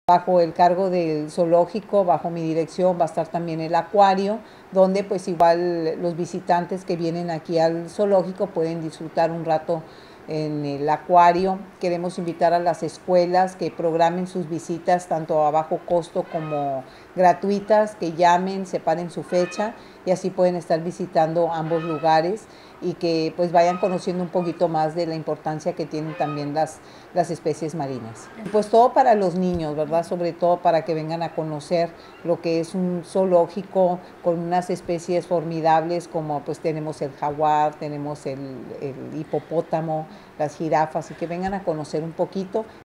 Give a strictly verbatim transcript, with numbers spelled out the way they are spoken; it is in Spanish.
Bajo el cargo del zoológico, bajo mi dirección, va a estar también el acuario, donde pues igual los visitantes que vienen aquí al zoológico pueden disfrutar un rato en el acuario. Queremos invitar a las escuelas que programen sus visitas tanto a bajo costo como gratuitas, que llamen, separen su fecha y así pueden estar visitando ambos lugares y que pues vayan conociendo un poquito más de la importancia que tienen también las, las especies marinas. Pues todo para los niños, ¿verdad? Sobre todo para que vengan a conocer lo que es un zoológico con unas especies formidables como pues tenemos el jaguar, tenemos el, el hipopótamo, las jirafas y que vengan a conocer un poquito.